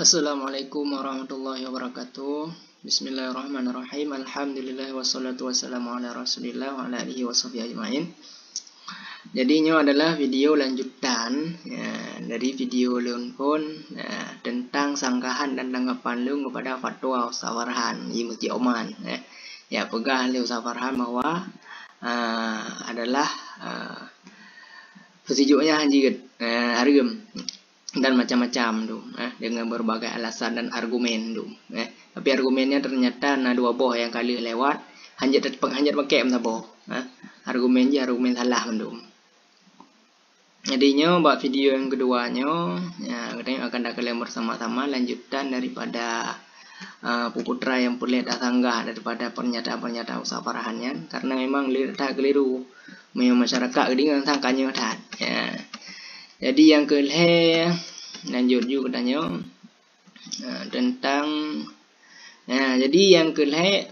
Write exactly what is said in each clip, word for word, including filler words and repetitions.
Assalamualaikum warahmatullahi wabarakatuh. Bismillahirrahmanirrahim. Alhamdulillah wassalatu wassalamu ala Rasulillah wa ala alihi washabihi ajmain. Jadi ini adalah video lanjutan ya, dari video Leon pun ya, tentang sanggahan dan tanggapan Leon kepada fatwa Ustaz Farhan di Masjid Oman. Ya, ya pegah oleh Ustaz Farhan bahwa uh, adalah uh, persijuknya haji uh, hargam dan macam-macam tu eh, dengan berbagai alasan dan argumen tu eh. Tapi argumennya ternyata na dua boh yang kali lewat hanya hanya pakai mana boh eh. Argumen je argumen salah tu. Jadinya buat video yang keduanya ya, katanya akan dah kalian bersama-sama lanjutan daripada uh, puputra yang boleh dah sanggah daripada pernyataan-pernyataan Ustaz Farhan karena memang tak keliru memang masyarakat dengan sangkanya tak ya. Jadi yang kelih lanjut juga tanya uh, tentang nah, jadi yang kelih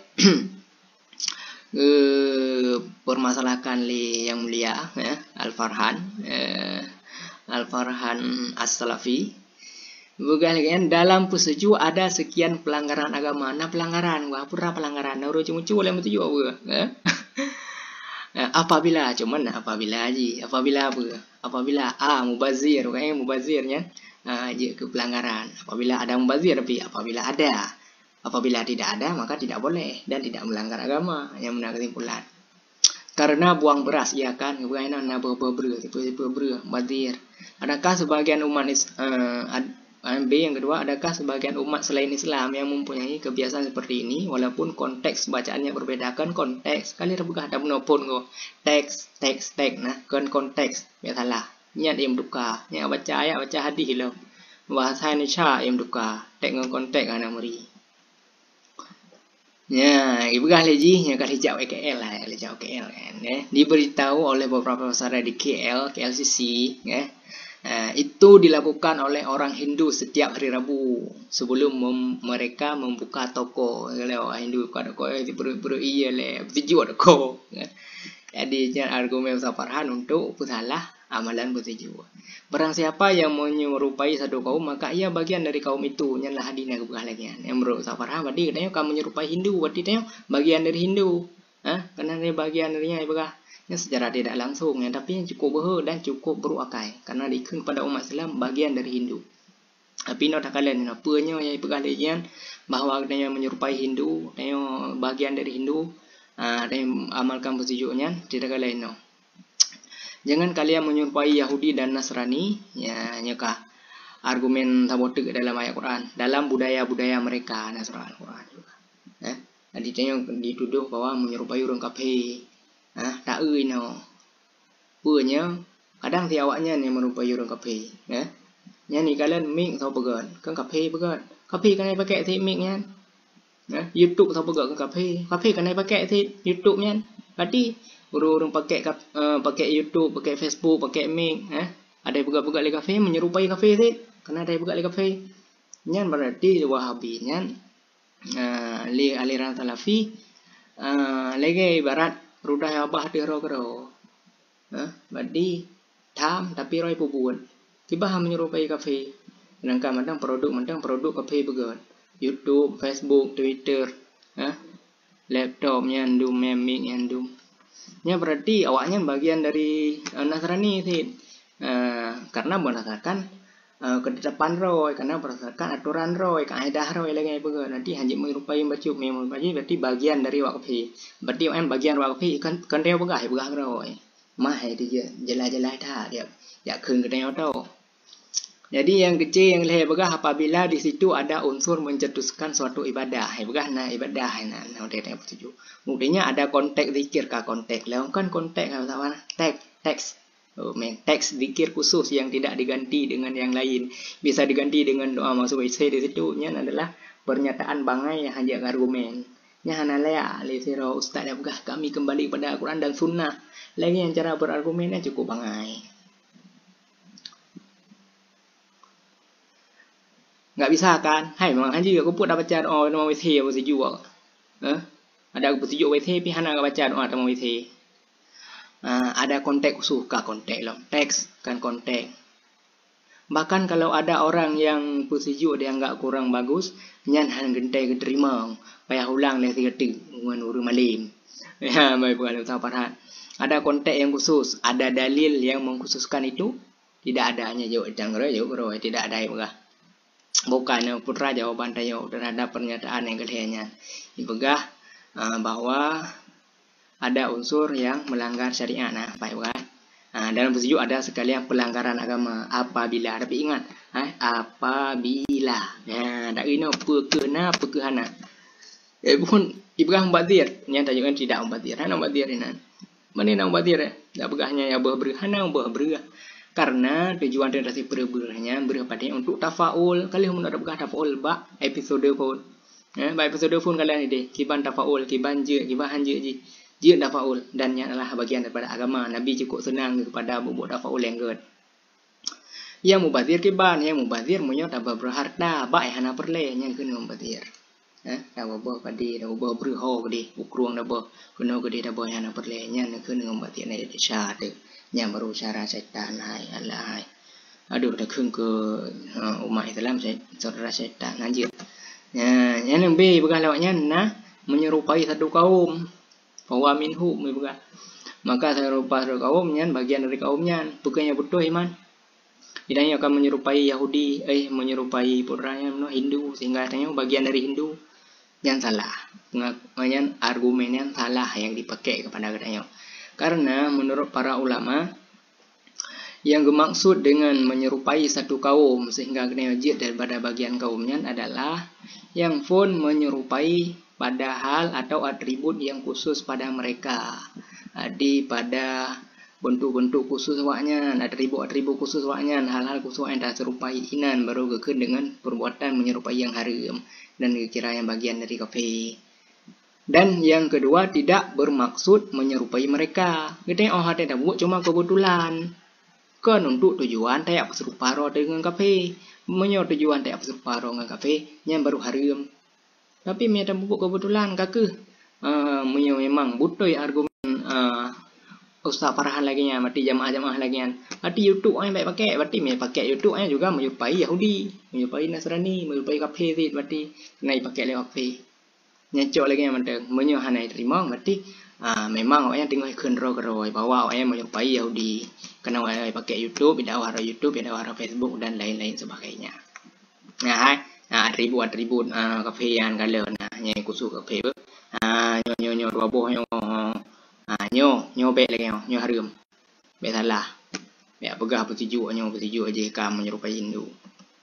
uh, permasalahan li yang mulia ya, Al Farhan uh, Al Farhan As-Salafi bukan dalam perseju ada sekian pelanggaran agama. Nah pelanggaran wah pura pelanggaran nah cuma cuma boleh menuju apa ya? Apabila cuman apabila aja apabila apa apabila a mubazir kan mubazirnya uh, je ke pelanggaran apabila ada mubazir tapi apabila ada apabila tidak ada maka tidak boleh dan tidak melanggar agama yang benar kesimpulan karena buang beras ya kan bukan nak ber-ber tipe-tipe ber mubazir. Adakah sebagian umat uh, B yang kedua, adakah sebagian umat selain Islam yang mempunyai kebiasaan seperti ini walaupun konteks bacaannya berbedakan konteks kali rebegah ada menopon go teks teks teks nah kan konteks ya salah niat yang duka yang baca ayat baca hadis lo bahasa Indonesia yang duka teks dengan konteks ana meri ya ibegah leji yang kali jauh K L lah kali jauh K L kan ya diberitahu oleh beberapa saudara di K L K L C C ya. Uh, itu dilakukan oleh orang Hindu setiap hari Rabu sebelum mem mereka membuka toko. Kalau orang Hindu buka toko itu perlu iya le bertujuh toko. Jadi jangan argumen Ustaz Farhan untuk salah amalan bertujuh. Barang siapa yang menyerupai satu kaum maka ia bagian dari kaum itu. Nyalah hadina kebuka lagi. Yang menurut Ustaz Farhan berarti katanya kamu menyerupai Hindu berarti dia bagian dari Hindu. Hah? Karena dia bagian darinya ibagah. Secara tidak langsung ya, tapi yang cukup berhe dan cukup beruakai karena diikut pada umat Islam bagian dari Hindu. Tapi nak tak kalian apanya yang pergalian bahawa dia menyerupai Hindu, dia bagian dari Hindu, uh, dia amalkan persijuknya tidak kalian no. Jangan kalian menyerupai Yahudi dan Nasrani ya nyakah argumen sabotek dalam ayat Quran dalam budaya-budaya mereka Nasrani Quran juga. Eh, jadi dia dituduh bahwa menyerupai orang kafir. Ah, tak ui no. Punya kadang si awaknya ni merupai orang kafe, ya. Nya ni kalian mik tau pegan, kan kafe pegan. Kafe kan ai pakai si mik nya. Ya, YouTube tau pegan kan kafe. Kafe kan ai pakai si YouTube nya. Berarti orang-orang pakai uh, pakai YouTube, pakai Facebook, pakai mik, ya. Ada pegang-pegang di kafe menyerupai kafe si. Karena ada pegang di kafe. Nya berarti Wahabi nya uh, li aliran Salafi uh, lagi ibarat rudah abah di ro-ro. Nah, berarti tam tapi roi pubun. Tiba ham menyerupai kafe. Sedangkan mandang produk mandang produk kafe begat. YouTube, Facebook, Twitter, ha? Laptop nyandum, memik nyandum. Nya berarti awaknya bagian dari uh, Nasrani sih. Uh, karena berdasarkan uh, ketetapan roi, karena berdasarkan aturan roi, kaedah roi lagi begat. Nanti hanya menyerupai baju memang baju berarti bagian dari wakafi. Berarti orang bagian wakafi kan kan dia begah begah roi. Mah dia jelas-jelas dah dia ya keun ke dia tahu. Jadi yang kecil yang leh begah apabila di situ ada unsur mencetuskan suatu ibadah. Hai begah nah ibadah nah nah dia tengok setuju. Mudahnya ada konteks zikir kah konteks. Lah kan konteks apa mana? Teks teks Oh, teks zikir khusus yang tidak diganti dengan yang lain. Bisa diganti dengan doa maksud isi di situ nya adalah pernyataan bangai yang hanya argumen. Nya hanalaya li sira ustaz ya begah kami kembali pada Al-Quran dan sunnah. Lagi yang cara berargumennya cukup bangai. Enggak bisa kan? Hai memang haji aku pun dah baca doa nama wisi apa seju ah. Eh? Ada aku seju wisi pi hana baca doa nama wisi. Uh, ada konteks khusus kah konteks lah teks kan konteks Bahkan kalau ada orang yang pusijuk dia anggap kurang bagus, nyan han gentai ke terima. Payah ulang leh tiga tik dengan uru malim. Ya, baik bukan utama parhat. Ada konteks yang khusus, ada dalil yang mengkhususkan itu. Tidak ada hanya jauh jangkau jauh bro, tidak ada yang begah. Bukan putra jawaban tayo terhadap pernyataan yang kelihanya. Ibegah uh, bahwa ada unsur yang melanggar syariat. Nah, baik bukan? Nah, dalam pusijuk ada sekalian pelanggaran agama apabila. Tapi ingat, eh, apabila. Nah, tak kena pekena pekehana. Eh pun ibegah mubazir. Yang tajukan tidak mubazir. Hana mubazir ini. Mana nak mubazir eh? Tak begahnya ya berberah. Hana berberah. Karena tujuan tentasi berberahnya berapa dia untuk tafaul. Kalian mau nak begah tafaul bak episode pun. Eh, bak episode pun kalian ini. Kiban tafaul, kiban je, kiban hanje je. Dia tafaul dan yang adalah bagian daripada agama. Nabi cukup senang kepada bubuk tafaul yang good. Yang mubazir kiban, yang mubazir munyot apa berharta, baik hana perle yang kena mubazir. Eh, dah boh padi, dah boh berho padi, ukruang dah boh, kena gede dah boh hana perle yang kena mubazir ni syad. Yang baru cara syaitan hai Allah hai. Aduh dah keng ke uh, umat Islam saya saudara syaitan anjir. Ya, yang lebih begah lawaknya nah menyerupai satu kaum. Fawa minhu mebega. Maka serupa satu kaumnya bagian dari kaumnya bukannya betul iman. Tidaknya akan menyerupai Yahudi, eh menyerupai putranya no Hindu sehingga katanya bagian dari Hindu. Yang salah. Pengakuan argumen yang salah yang dipakai kepada katanya. Karena menurut para ulama yang bermaksud dengan menyerupai satu kaum sehingga katanya jid daripada bagian kaumnya adalah yang pun menyerupai pada hal atau atribut yang khusus pada mereka. Di pada bentuk-bentuk khusus waknya, atribut-atribut khusus waknya, hal-hal khusus yang tak serupai inan baru kekeh dengan perbuatan menyerupai yang haram dan kira yang bagian dari kafir. Dan yang kedua tidak bermaksud menyerupai mereka. Kita oh hati dah buat cuma kebetulan. Kan untuk tujuan tak serupa dengan kafir. Menyo tujuan tak serupa dengan kafir yang baru haram. Tapi mereka bubuk kebetulan kakak uh, memang butuh argumen uh, Ustaz Farhan lagi nya, mati jamaah-jamaah lagi nya. Mati YouTube orang baik pakai, mati mereka pakai YouTube nya juga menyerupai Yahudi, menyerupai Nasrani, menyerupai kafir itu, mati naik pakai lewat kafir. Nyecok lagi nya mati menyo hanai terima, mati uh, memang orang tengok kendro keroi bahwa orang menyerupai Yahudi. Karena orang pakai YouTube, tidak ada YouTube, tidak ada Facebook dan lain-lain sebagainya. Nah, hai. Nah, atribut-atribut uh, kafe yang kalau nah yang khusus kafe ber ah nyo nyo nyo dua boh nyo ah nyo nyo be lagi nyo nyo harum be salah be pegah petijuk nyo petijuk aje ka menyerupai Hindu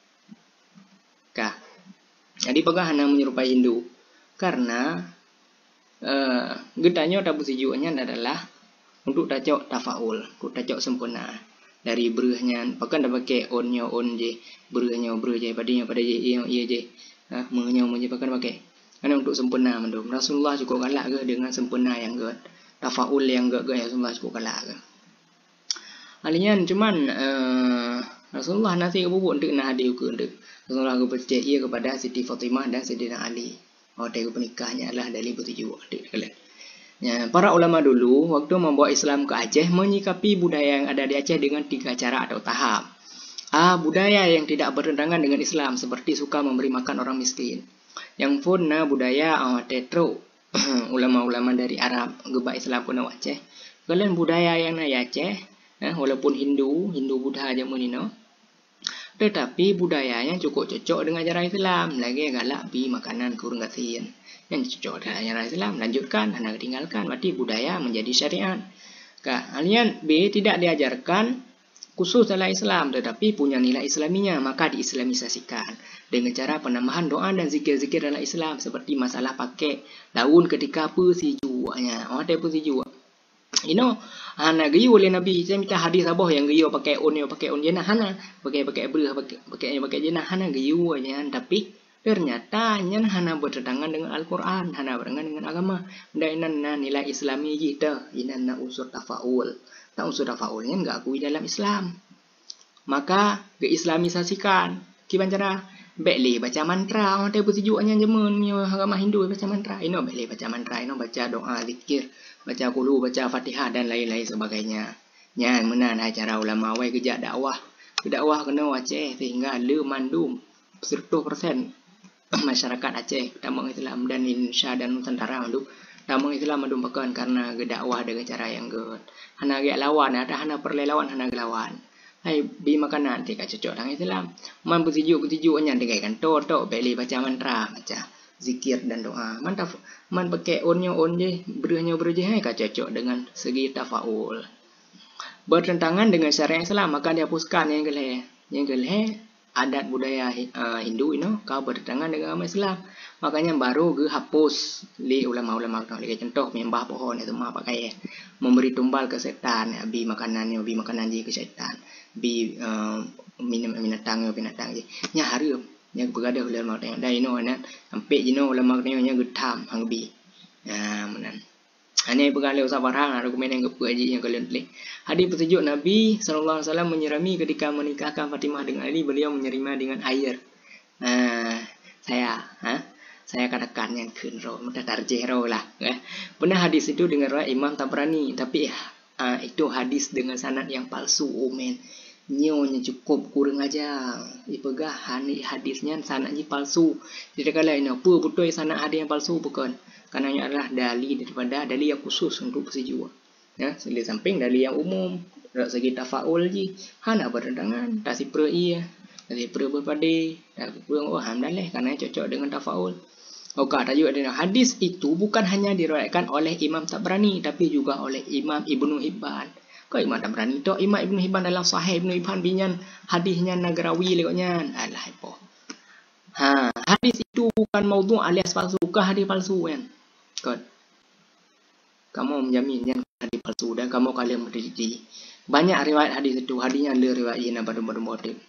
ka jadi pegah hana menyerupai Hindu karena eh uh, gedanya tak petijuknya adalah untuk tajok tafaul untuk tajok sempurna dari berahnya bahkan dah pakai onnya on je berahnya berah je padanya pada je ia ia je ah mengenyo menje bahkan pakai karena untuk sempurna mendum Rasulullah cukup galak ke dengan sempurna yang ke tafaul yang ke ke Rasulullah cukup galak ke alinya cuman uh, Rasulullah nasi ke bubuk untuk nak hadir ke untuk Rasulullah ke percaya ia kepada Siti Fatimah dan Sayyidina Ali oh dia penikahnya adalah dari bertujuh adik kalian. Ya, para ulama dulu waktu membawa Islam ke Aceh menyikapi budaya yang ada di Aceh dengan tiga cara atau tahap. A. Budaya yang tidak bertentangan dengan Islam seperti suka memberi makan orang miskin. Yang pun na budaya uh, tetro ulama-ulama dari Arab gebak Islam pun Aceh. Kalian budaya yang na Aceh, eh, walaupun Hindu, Hindu Buddha aja munino. Tetapi budayanya cukup cocok dengan ajaran Islam. Lagi galak bi makanan kurang kasihan. Yang cocok dengan ajaran Islam. Lanjutkan, anda tinggalkan. Berarti budaya menjadi syariat. Kalian B tidak diajarkan khusus dalam Islam. Tetapi punya nilai Islaminya. Maka diislamisasikan. Dengan cara penambahan doa dan zikir-zikir dalam Islam. Seperti masalah pakai daun ketika persijuannya. Oh, ada persijuan. You know, hana gayu oleh Nabi. Saya minta hadis abah yang gayu pakai on, pakai on jenah hana, pakai pakai berah, pakai pakai pakai jenah hana gayu aja. Tapi ternyata nyan hana bertentangan dengan Al-Quran, hana bertentangan dengan agama. Dan inan nilai Islami kita, inan na unsur tafaul. Tak unsur tafaulnya enggak akui dalam Islam. Maka keislamisasikan. Kiban cara Bekli baca mantra, orang tahu tujuannya jemun agama Hindu baca mantra. Ino bekli baca mantra, ino baca doa, zikir, baca qulu, baca Fatihah dan lain-lain sebagainya. Nyan menan acara ulama wai kerja dakwah dakwah kena Aceh sehingga le mandum seratus persen masyarakat Aceh tambang Islam dan Indonesia dan Nusantara mandum tambang Islam mandum pakan karena dakwah dengan cara yang good. Hana ge lawan ada hana perlelawan hana lawan. Hai bi makanan ti ka cocok dengan Islam. Man bertuju-bertuju nya dengan kan tok beli baca mantra baca zikir dan doa. Man taf man pakai onyo on je bernya berje hai ka cocok dengan segi tafaul. Bertentangan dengan syariat Islam maka dihapuskan yang keleh. Yang keleh adat budaya uh, Hindu you know, kau bertentangan dengan agama Islam. Makanya baru ke hapus li ulama-ulama tau li contoh menyembah pohon itu mah pakai memberi tumbal ke setan, bi makanannya bi makanan je ke setan. Bi uh, minum binatang binatang je. Nya harum nya berada ulama tengok dai no na sampai jino ulama tengok nya getam hang bi. Nah menan. Hanya pegang lewat sabarang argumen yang kepu aja yang kalian pilih. Hadis petunjuk Nabi sallallahu alaihi wasallam menyirami ketika menikahkan Fatimah dengan Ali, beliau menyirami dengan air. Nah, saya, ha? Saya katakan yang kunro, mudah tarjero lah. Eh. Benar hadis itu dengan riwayat Imam Tabrani, tapi uh, itu hadis dengan sanad yang palsu, omen. Nyonya cukup kurang aja. Dipegah hadisnya sanadnya palsu. Jadi kalau ini apa betul sanad hadis yang palsu bukan? Karena ini adalah dalil daripada dalil yang khusus untuk persijua. Ya, segi samping dalil yang umum, dari segi tafaul ji, hana bertentangan, tak sipra iya, tak sipra berpade, tak kurang oh hamdalah karena cocok dengan tafaul. Oke, tajuk ada hadis itu bukan hanya diriwayatkan oleh Imam Tabrani tapi juga oleh Imam Ibnu Hibban. Kau Imam Tabrani tu Imam Ibnu Hibban dalam Sahih Ibnu Hibban binyan hadisnya Nagrawi lekoknya. Alah apa. Ha, hadis itu bukan maudhu' alias palsu, ke hadis palsu kan. Kan. Kamu menjamin yang hadis palsu dan kamu kalian meneliti. Banyak riwayat hadis itu, hadisnya le riwayat yang bermotif.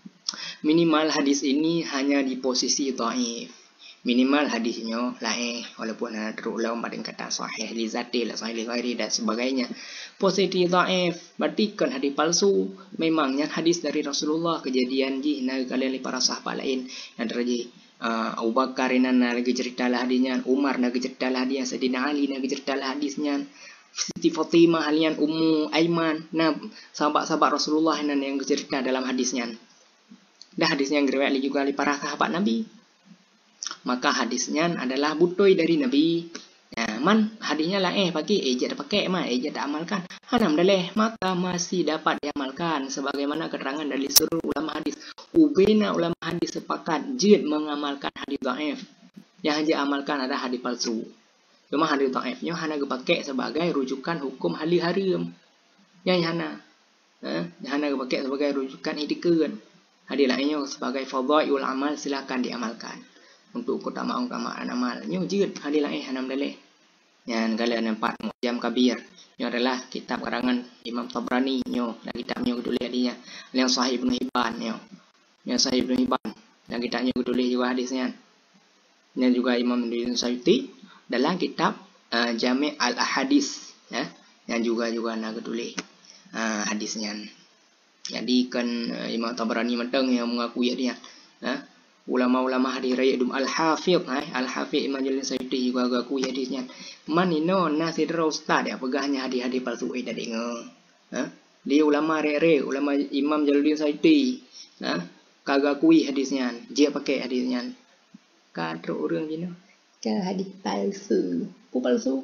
Minimal hadis ini hanya di posisi dhaif. Minimal hadisnya lain walaupun ada terulang pada kata sahih li zati la sahih li ghairi dan sebagainya. Posisi dhaif berarti kan hadis palsu. Memangnya hadis dari Rasulullah kejadian ji na kalian li para sahabat lain yang terjadi uh, Abu Bakar inan lagi cerita lah hadisnya, Umar lagi cerita lah hadisnya, Sayyidina Ali lagi cerita lah hadisnya, Siti Fatimah halian Ummu Aiman, nah sahabat-sahabat Rasulullah inan yang cerita dalam hadisnya. Dah hadisnya yang diriwayat juga oleh para sahabat Nabi. Maka hadisnya adalah butoi dari Nabi. Nah, man hadisnya lah eh pakai eh tak pakai mah eh tak amalkan. Hanam daleh maka masih dapat diamalkan sebagaimana keterangan dari seluruh ulama hadis. Ubena ulama hadis sepakat jid mengamalkan hadis dhaif. Yang hanya amalkan adalah hadis palsu. Cuma hadis dhaifnya hanya dipakai sebagai rujukan hukum halal haram. Yang hanya eh hanya dipakai sebagai rujukan etika. Hadis lainnya sebagai fadhailul amal silakan diamalkan. Untuk keutamaan-keutamaan amal. Nyo jid hadis lain hanam daleh. Yang kalian empat Mu'jam Kabir. Nyo adalah kitab karangan Imam Tabrani nyo dan kitabnya ketulis hadisnya. Yang Sahih Ibnu Hibban nyo. Yang Sahih Ibnu Hibban dan kitabnya ketulis juga hadisnya. Dan juga Imam Ibnu Suyuti dalam kitab uh, Jami' Al-Ahadis ya. Yang juga juga nak ketulis uh, hadisnya. Jadi kan uh, Imam Tabrani mentang yang mengakui dia. Ha? Ulama-ulama hadis raya dum al-hafiz eh al-hafiz Imam Jalil Sayyidi juga aku hadisnya manino nasidra ustaz ya pegahnya hadis-hadis palsu eh tadi ngeh ha dia ulama rere ulama Imam Jalil Sayyidi ha kagak kui hadisnya dia pakai hadisnya kadro orang gini ke hadis palsu ku palsu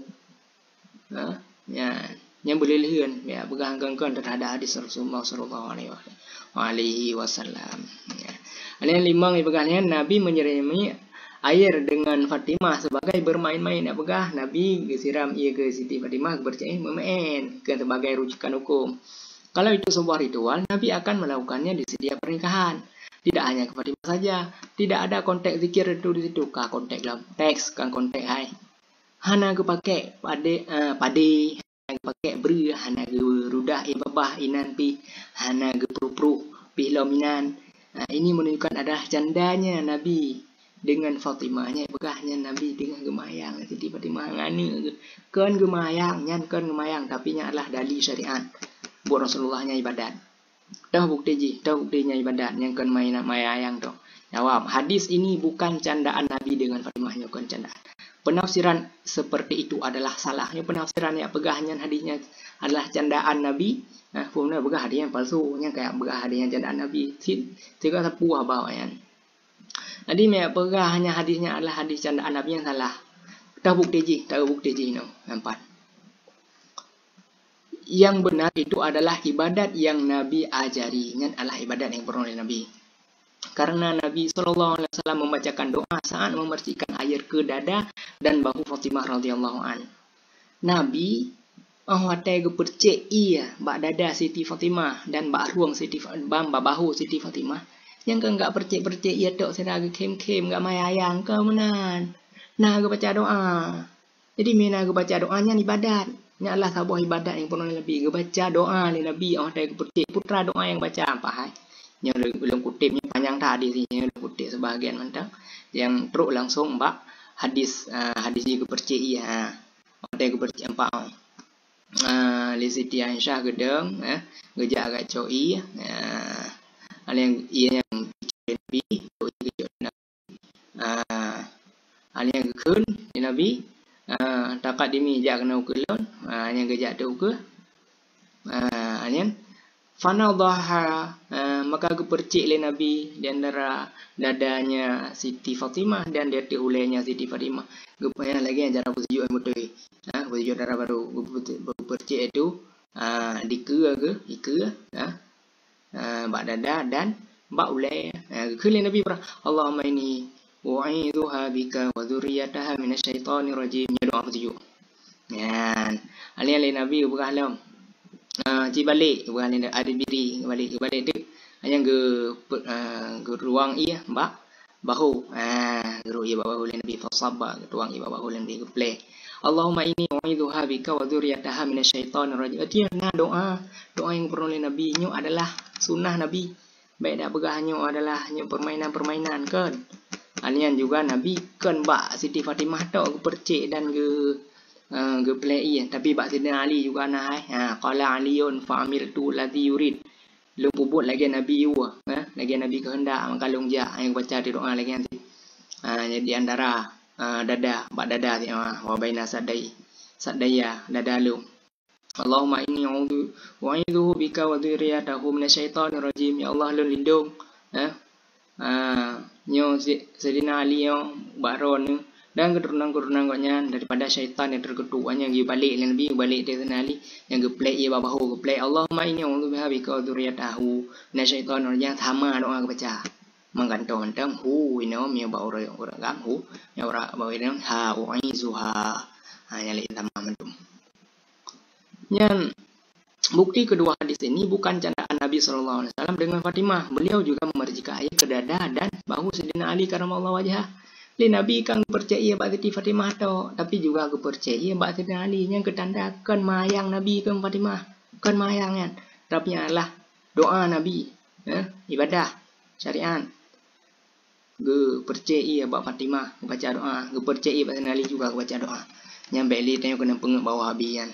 ha ya yang boleh lihat ya pegang kan terhadap hadis Rasulullah sallallahu alaihi wasallam ya. Yang lima ibagahnya Nabi menyirami air dengan Fatimah sebagai bermain-main. Nak pegah Nabi disiram ia ke Siti Fatimah bercakap bermain ke sebagai rujukan hukum. Kalau itu sebuah ritual, Nabi akan melakukannya di setiap pernikahan. Tidak hanya ke Fatimah saja. Tidak ada konteks zikir itu di situ. Kah konteks dalam teks, kan konteks hai. Hana ke pakai pade uh, pade, hana ke pakai beri, hana ke rudah ibabah inan pi, hana ke pru-pru pi lominan. Nah, ini menunjukkan adalah jandanya Nabi dengan Fatimahnya, begahnya Nabi dengan gemayang. Jadi Fatimah ngani kan gemayang, nyan kan gemayang, tapi nya adalah dalil syariat buat Rasulullahnya ibadat. Dah bukti ji, dah buktinya ibadat yang kan main mayang tu. Jawab, hadis ini bukan candaan Nabi dengan Fatimahnya, bukan candaan. penafsiran seperti itu adalah salahnya penafsiran yang pegahnya hadisnya adalah candaan Nabi. Nah, punya begah hadis yang palsu, yang kayak begah hadis yang candaan Nabi. Tiga sepuah bawayan. Jadi me pegah hanya hadisnya adalah hadis candaan Nabi yang salah. Tak bukti ji, tak bukti ji no. Empat. Yang benar itu adalah ibadat yang Nabi ajari. Yang adalah ibadat yang pernah oleh Nabi. Karena Nabi shallallahu alaihi wasallam membacakan doa saat memercikan air ke dada dan bahu Fatimah radhiyallahu an. Nabi oh watai ke percik iya bak dada Siti Fatimah dan bak ruang Siti bam bak bahu Siti Fatimah. Yang ke enggak percik-percik iya tok sira ke kem-kem enggak mayayang ke menan. Nah ke baca doa. Jadi mina ke baca doanya ibadat. Nya Allah sebuah ibadat yang pernah Nabi ke baca doa ni Nabi oh watai ke percik putra doa yang baca apa hai. Yang belum kutipnya panjang tadi sih, yang kutip sebagian mantap. Yang teruk langsung mbak hadis uh, hadis juga percaya ya. Ada yang percaya empat. Ah, li Siti Aisyah gedeng, eh, gejak agak coi. Ah, ada yang ia yang Nabi, coi Nabi. Ah, ada yang gekun di Nabi. Ah, takat dimi jak kena ukelon. Ah, yang gejak tu ke. Ah, ada yang Fanadhaha uh, maka gepercik le Nabi di antara dadanya Siti Fatimah dan di atas hulainya Siti Fatimah. Gepaya lagi yang cara bersejuk yang betul. Ha, bersejuk darah baru gepercik itu uh, dike ke ike ha. Uh, bak dada dan bak hulai. Uh, Kele Nabi berah Allahumma inni wa'idzuha bika wa dzurriyyataha minasyaitonir rajim. Ya doa bersejuk. Yan. Alih alih Nabi berah lam. Uh, ci balik bukan ada diri balik balik dek hanya ke uh, ke ruang ia mbak bahu ah uh, ia bahu Nabi fasabba ke ruang ia bahu Nabi ke play Allahumma inni u'idzuha bika wa dzurriyyataha minasyaitonir rajim. Artinya nah doa doa yang pernah oleh Nabi nyu adalah sunnah Nabi. Baik dak begahnya adalah hanya permainan-permainan kan. Anian juga Nabi kan mbak Siti Fatimah tok ke percik dan ke Uh, ke play ya, tapi bak Sayyidina Ali juga nah eh. Ha, qala Aliun fa amirtu ladzi yurid. Lu puput lagi Nabi wa, eh? Lagi Nabi kehendak mengkalung ja yang baca di doa lagi nanti. Ha, jadi antara uh, dada, bak dada ti wa baina sadai. Sadaya dada lu. Allahumma inni a'udzu wa'idzu bika wa dzurriyyatahu minasyaitonir rajim. Ya Allah lu lindung eh. Ah, nyo Sayyidina Ali yo baron dan keturunan-keturunannya daripada syaitan yang terketuanya yang balik Nabi balik dia senali yang geplay ia bahu geplay Allahumma inni a'udzubiha bika wa dzurriyyatahu minasyaitonir rajim sama doa baca menggantung tentang hu ino mi ba ora ora gam hu ya ora ba ino ha u'izuha hanya li sama mentum. Yang bukti kedua hadis ini bukan candaan Nabi sallallahu alaihi wasallam dengan Fatimah. Beliau juga memercikan air ke dada dan bahu Sayyidina Ali karramallahu wajhah. Li Nabi kan percaya bak Siti Fatimah tu, tapi juga aku percaya bak Sayyidina Ali yang ketandakan mayang Nabi ke Fatimah, kan mayang kan. Tapi adalah doa Nabi, eh, ibadah syariat. Ge percaya bak Fatimah baca doa, ge percaya bak Sayyidina Ali juga baca doa. Yang beli tanya kena pengek bawah habian.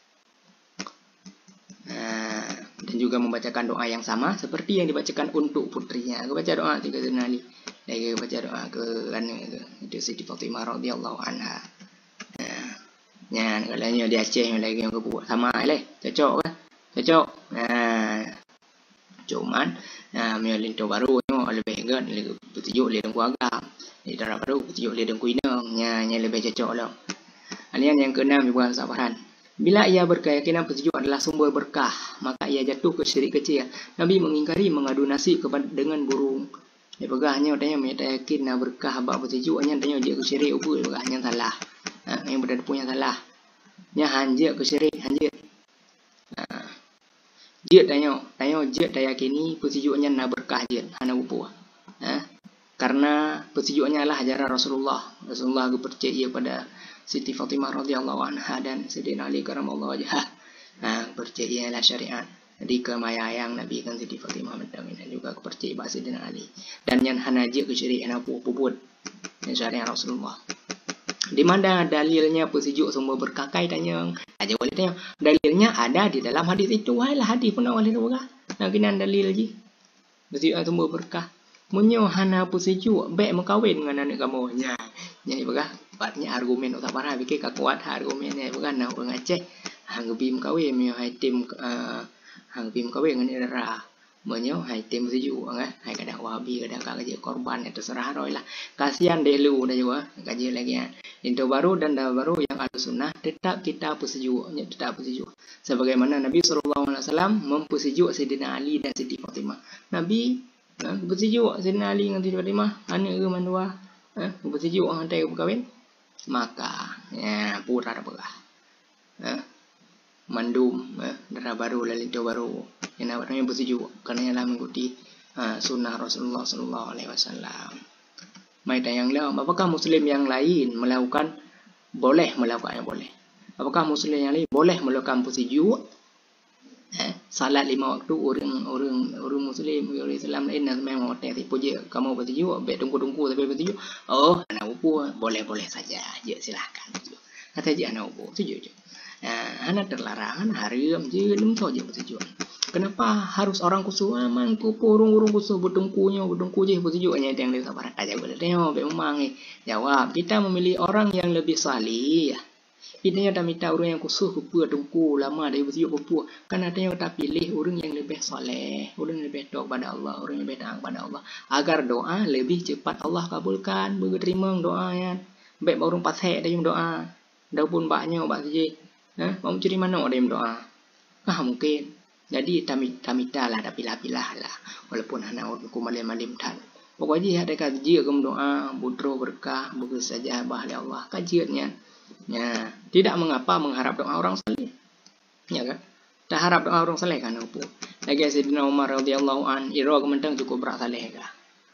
Nah, dan juga membacakan doa yang sama seperti yang dibacakan untuk putrinya. Ge baca doa tiga Sayyidina Ali. Lagi baca doa ke kan itu Siti Fatimah radhiyallahu anha. Nah, ya kalanya di Aceh lagi yang kebuat sama leh, cocok kan? Cocok. Nah, cuman nah melin tu baru nyo lebih enggak lebih petunjuk le dengku agam. Di darah baru petunjuk le dengku inang, nya nya lebih cocok lah. Alian yang keenam ibu sabaran. Bila ia berkeyakinan petunjuk adalah sumber berkah, maka ia jatuh ke syirik kecil. Nabi mengingkari mengadu nasib kepada dengan burung. Dia pegahnya tanya mereka yakin nak berkah bab petunjuk hanya tanya dia ke syirik apa pegahnya salah. Ha, yang berada punya salah. Nya hanjir ke syirik hanjir. Ha. Dia tanya, tanya dia tak yakini petunjuknya nak berkah je, hana upu. Ha. Karena petunjuknya adalah ajaran Rasulullah. Rasulullah percaya pada Siti Fatimah radhiyallahu anha dan Sayyidina Ali karramallahu wajhah. Ha, percaya lah syariat. Jadi kemayang Nabi kan Siti Fatimah dan juga kepercayaan bahasa Sayyidina Ali. Dan yang hanaji ke syirik yang apa puput yang syariat Rasulullah. Di mana dalilnya petunjuk sumber berkah tanya aja boleh tanya. Dalilnya ada di dalam hadis itu. Wahlah hadis pun awal itu berkah. Nak kena dalil lagi. Petunjuk sumber berkah. Munyo hana petunjuk baik mengkawin dengan anak kamu. Nya, jadi berkah. Batnya argumen tak parah fikir kuat argumennya bukan nak orang Aceh hang bim kawe mi hai tim hang bim kawe ngan era menyo hai tim seju kan hai kadang wahabi kadang kaje korban itu terserah roy lah kasihan delu dah juga kaje lagi ya Indo baru dan dah baru yang ahlu sunnah tetap kita perseju tetap perseju sebagaimana Nabi sallallahu alaihi wasallam memperseju Sayyidina Ali dan Siti Fatimah Nabi perseju Sayyidina Ali dengan Siti Fatimah anak ke mandua perseju orang hantai berkahwin maka ya pura dah berah eh, mandum eh, darah baru lalinto baru yang namanya bersejuk kerana ialah mengikuti uh, sunnah Rasulullah sallallahu alaihi wasallam. Mai tayang lain, apakah muslim yang lain melakukan boleh melakukan yang boleh? Apakah muslim yang lain boleh melakukan bersejuk? Eh, salat lima waktu orang orang orang muslim orang Islam lain nak memang hotel tipu je kamu bersejuk, bet tunggu-tunggu tapi bersejuk. Oh, anak upu boleh-boleh saja. Je silakan. Kata je anak upu, sejuk je. Nah, anak terlarang, haram je lem saja bersejuk. Kenapa harus orang kusuh aman ku urung-urung kusuh bertungkunya bertungku je bersejuknya yang dia sabar aja boleh tengok memang eh jawab kita memilih orang yang lebih salih ya. Kita yang tak minta orang yang kusuh kupu tungku lama dia bersejuk kupu kan ada yang tak pilih orang yang lebih soleh, orang yang lebih taat pada Allah, orang yang lebih taat pada Allah agar doa lebih cepat Allah kabulkan berterima doa yang baik orang pasal ada yang doa dah pun banyak bak saja nah mau cari mana ada yang doa ah mungkin jadi tamita lah, tapi pilah-pilah lah. Walaupun anak aku malam-malam tan. Pokoknya ada kaji agam doa, budro berkah, bagus saja bahaya Allah kajiannya. Ya, tidak mengapa mengharap doa orang saleh. Ya kan? Tak harap doa orang saleh kan apa? Lagi Sayyidina Umar radhiyallahu an, iro kementang cukup berat saleh kah?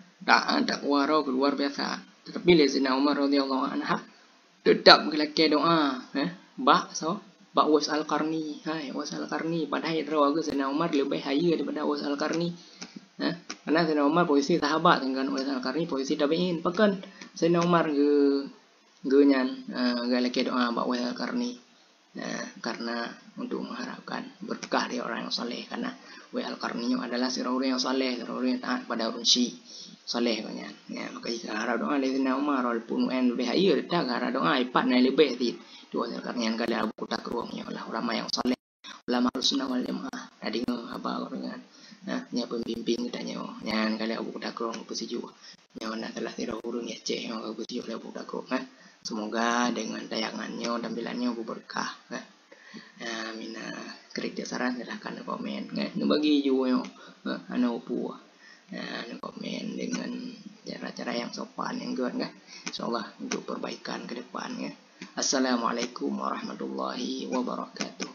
Tak tak waro keluar biasa. Tetapi Sayyidina Umar radhiyallahu anha tetap kelaki doa, eh? Bah so Pak Was Al-Qarni, hai Was Al-Qarni, padahal rawa ke Sayyidina Umar lebih haya daripada Was Al-Qarni. Nah, karena Sayyidina Umar posisi sahabat dengan Was Al-Qarni posisi tabi'in. Bahkan Sayyidina Umar ge genyan uh, galak doa Pak Was Al-Qarni. Nah, karena untuk mengharapkan berkah dari orang yang saleh karena Was Al-Qarni adalah orang yang saleh, orang yang taat pada urun syi. Saleh kanyan. Ya, maka jika harap doa dari Sayyidina Umar walaupun en lebih haya dak harap doa ipat naik lebih ti. Dua karena yang kali Abu Kutak ruangnya adalah ulama yang saleh, ulama sunnah wal jamaah. Tadi apa dengan nah nya pembimbing katanya yang kali Abu Kutak ruang bersejuk. Yang mana telah tidak urung ya ceh yang bersejuk Abu Kutak ruang. Nah, semoga dengan tayangannya tampilannya berkah. Nah, amin. Kritik saran silahkan komen. Nah, bagi juga yo anak upu. Nah, komen dengan cara-cara yang sopan yang good kan. Insyaallah untuk perbaikan ke depan ya. Assalamualaikum warahmatullahi wabarakatuh.